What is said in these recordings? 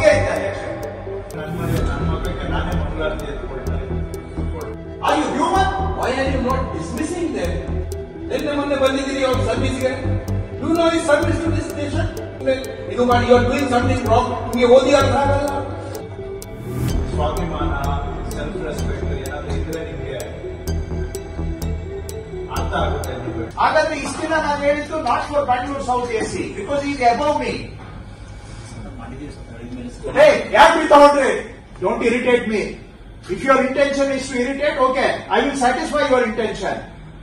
ಒಬ್ರಿಗೆ ಐತೆ ಎಲೆಕ್ಷನ್. ನನ್ನ ಮಕ್ಕಳಿಗೆ ನಾನೇ ಮಂಗಳಾರತಿ ಎತ್ಕೊಳ್ತಾ ಇದ್ದೀನಿ. Are you human? Why are you not dismissing them? ನಿನ್ನೆ ಮೊನ್ನೆ ಬಂದಿದ್ದೀರಿ ಅವ್ರ ಸರ್ವಿಸ್ಗೆ. Do you know his service to this nation? ಇದು ಮಾಡಿ you are doing something wrong. ನಿಮಗೆ ಓದಿ ಅರ್ಥ ಆಗಲ್ಲ. ಸ್ವಾಭಿಮಾನ, ಸೆಲ್ಫ್ ರೆಸ್ಪೆಕ್ಟ್ ಏನಾದ್ರು ಇದ್ರೆ ನಿಮಗೆ ಅರ್ಥ ಆಗುತ್ತೆ. ಹಾಗಾದ್ರೆ ಇಷ್ಟ ದಿನ ನಾನು ಹೇಳಿದ್ದು not for Bangalore south AC because is above me. ಯಾಕೆ ತಗೊಂಡ್ರಿ? Don't irritate me. If your intention is to irritate, okay, I will satisfy your intention.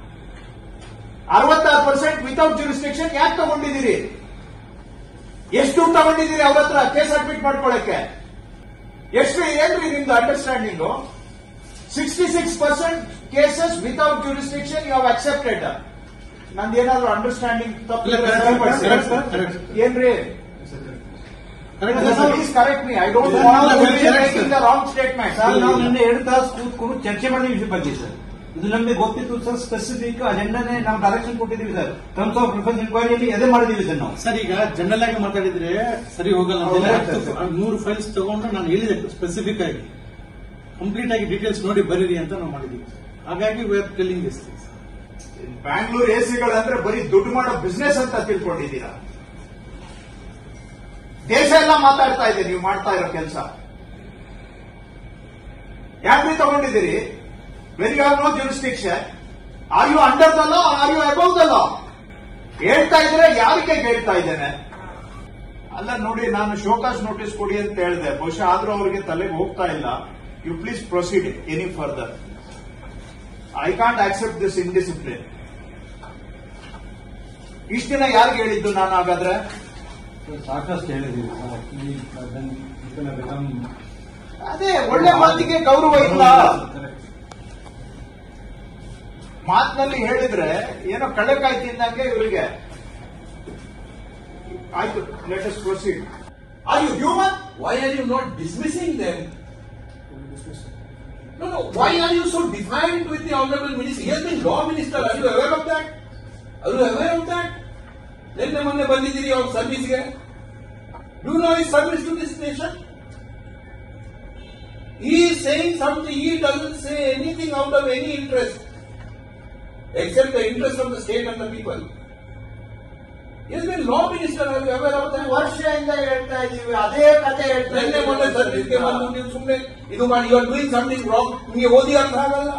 66% without jurisdiction ಯಾಕೆ ತಗೊಂಡಿದ್ದೀರಿ? ಎಷ್ಟು ದುಡ್ಡು ತಗೊಂಡಿದ್ದೀರಿ ಅವ್ರ ಹತ್ರ ಕೇಸ್ ಅಡ್ಮಿಟ್ ಮಾಡ್ಕೊಳ್ಳಕ್ಕೆ? ಎಷ್ಟು ಏನ್ರಿ ನಿಮ್ದು understanding? 66% cases without jurisdiction you have accepted. ನಂದೇನಾದ್ರು ಅಂಡರ್ಸ್ಟ್ಯಾಂಡಿಂಗ್ ತಪ್ಪು ಏನ್ರಿ? Please correct me. I don't want to be making the wrong statement. Sir, ನಾವು ನಿನ್ನೆ 2 ತಾಸು ಕೂತ್ಕೊಂಡು ಚರ್ಚೆ ಮಾಡಿದ್ವಿ ವಿಷಯ ಬಗ್ಗೆ ಸರ್. ಇದು ನಮಗೆ ಗೊತ್ತಿತ್ತು ಸರ್. ಸ್ಪೆಸಿಫಿಕ್ ಅಜೆಂಡಾನೇ ನಾವು ಡೈರೆಕ್ಷನ್ ಕೊಟ್ಟಿದ್ದೀವಿ ಸರ್. ಟರ್ಮ್ಸ್ ಆಫ್ ರಿಫರೆನ್ಸ್ ಇನ್ಕ್ವೈರಿಯಲ್ಲಿ ಅದೇ ಮಾಡಿದೀವಿ ಸರ್ ನಾವು. ಸರ್, ಈಗ ಜನರಲ್ ಆಗಿ ಮಾತಾಡಿದ್ರೆ ಸರಿ ಹೋಗಲ್ಲ. 100 ಫೈಲ್ಸ್ ತಗೊಂಡು ನಾನು ಹೇಳಿದೆ ಸ್ಪೆಸಿಫಿಕ್ ಆಗಿ ಕಂಪ್ಲೀಟ್ ಆಗಿ ಡೀಟೇಲ್ಸ್ ನೋಡಿ ಬರೀರಿ ಅಂತ ನಾವು ಮಾಡಿದೀವಿ. ಹಾಗಾಗಿ we are telling this things. Bangalore ಎಸಿಗಳಂದ್ರೆ ಬರೀ ದುಡ್ಡು ಮಾಡೋ ಬಿಸ್ನೆಸ್ ಅಂತ ತಿಳ್ಕೊಂಡಿದ್ದೀರಾ? ದೇಶ ಎಲ್ಲ ಮಾತಾಡ್ತಾ ಇದೆ ನೀವು ಮಾಡ್ತಾ ಇರೋ ಕೆಲಸ. ಯಾಕ್ರಿ ತಗೊಂಡಿದ್ದೀರಿ? When you have no jurisdiction, are you under the law are you above the law? ಹೇಳ್ತಾ ಇದ್ರೆ ಯಾರಿಗೆ ಹೇಳ್ತಾ ಇದ್ದೇನೆ? ಅಲ್ಲ ನೋಡಿ, ನಾನು ಶೋಕಾಸ್ ನೋಟಿಸ್ ಕೊಡಿ ಅಂತ ಹೇಳಿದೆ. ಬಹುಶಃ ಆದ್ರೂ ಅವರಿಗೆ ತಲೆಗೆ ಹೋಗ್ತಾ ಇಲ್ಲ. You please proceed any further. I can't accept this indiscipline. ಇಷ್ಟ ದಿನ ಯಾರಿಗೆ ಹೇಳಿದ್ದು ನಾನು? ಹಾಗಾದ್ರೆ ಸಾಕಷ್ಟು ಹೇಳಿದ್ದೀವಿ ಸರ್. ಅದೇ ಒಳ್ಳೆ ಮಾತಿಗೆ ಗೌರವ ಇಲ್ಲ. ಮಾತಿನಲ್ಲಿ ಹೇಳಿದ್ರೆ ಏನೋ ಕಡಕಾಯಿ ತಿಂದಂಗೆ ಇವರಿಗೆ. ಆಯ್ತು, let us proceed. Are you human? Why are you not dismissing them? No. Why are you so defiant with the honorable minister? He has been law minister. Are you aware of that? Are you aware of that? ನಿನ್ನೆ ಮೊನ್ನೆ ಬಂದಿದ್ದೀರಿ ಅವ್ರ ಸರ್ವಿಸ್ಗೆ. Do you know his service to this nation? He is saying something. He doesn't say anything out of any interest except the interest of the state and the people. He has been law minister. Are you aware of that? ವರ್ಷದಿಂದ ಹೇಳ್ತಾ ಇದೀವಿ, ಅದೇ ಕತೆ ಹೇಳ್ತಾ ನಿನ್ನೆ ಮೊನ್ನೆ ಸರ್ವಿಸ್ಗೆ ಬಂದು ನೀವು ಸುಮ್ಮನೆ ಇದು ಮಾಡಿ you are doing something wrong. ನಿಮಗೆ ಓದಿ ಅರ್ಥ ಆಗಲ್ಲ.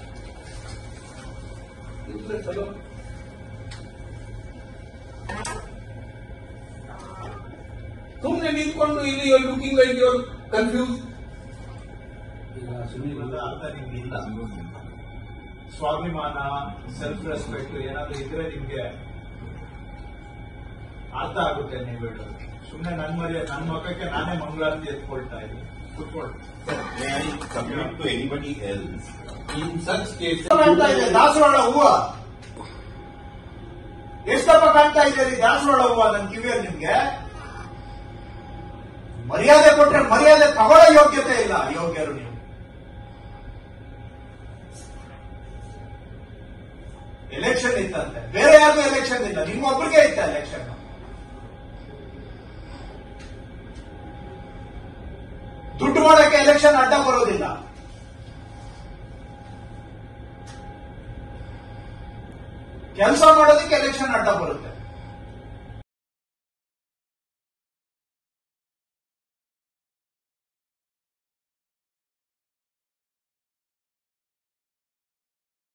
ಸುಮ್ಮನೆ ನಿಂತ್ಕೊಂಡು ಇಲ್ಲಿ you are looking like you are confuse. ಅರ್ಥ ನಿಮ್ಗೆ ಇಲ್ಲ. ಸ್ವಾಭಿಮಾನ, ಸೆಲ್ಫ್ ರೆಸ್ಪೆಕ್ಟ್ ಏನಾದ್ರು ಇದ್ರೆ ನಿಮ್ಗೆ ಅರ್ಥ ಆಗುತ್ತೆ. ನೀವು ಹೇಳೋದು ಸುಮ್ಮನೆ ನನ್ನ ಮಕ್ಕಕ್ಕೆ ನಾನೇ ಮಂಗಳಾರತಿ ಎತ್ಕೊಳ್ತಾ ಇದ್ದೀನಿ. ಕುತ್ಕೊಳ್ಳಿ. ಕಾಣ್ತಾ ಇದೆ ದಾಸವಾಳ ಹೂವ. ಎಷ್ಟಪ್ಪ ಕಾಣ್ತಾ ಇದ್ದೀರಿ ದಾಸವಾಳ ಹೂವ ನನ್ನ ಕಿವಿಯಲ್ಲಿ? ನಿಮ್ಗೆ ಮರ್ಯಾದೆ ಕೊಟ್ರೆ ಮರ್ಯಾದೆ ತಗೊಳ್ಳೋ ಯೋಗ್ಯತೆ ಇಲ್ಲ. ಯೋಗ್ಯರು ನೀವು. ಎಲೆಕ್ಷನ್ ಇತ್ತಂತೆ, ಬೇರೆ ಯಾರಿಗೂ ಎಲೆಕ್ಷನ್ ಇಲ್ಲ, ನಿಮ್ಮೊಬ್ಬರಿಗೆ ಇತ್ತ ಎಲೆಕ್ಷನ್. ದುಡ್ಡು ಮಾಡೋಕೆ ಎಲೆಕ್ಷನ್ ಅಡ್ಡ ಬರೋದಿಲ್ಲ. ಕೆಲಸ ಮಾಡೋದಕ್ಕೆ ಎಲೆಕ್ಷನ್ ಅಡ್ಡ ಬರುತ್ತೆ.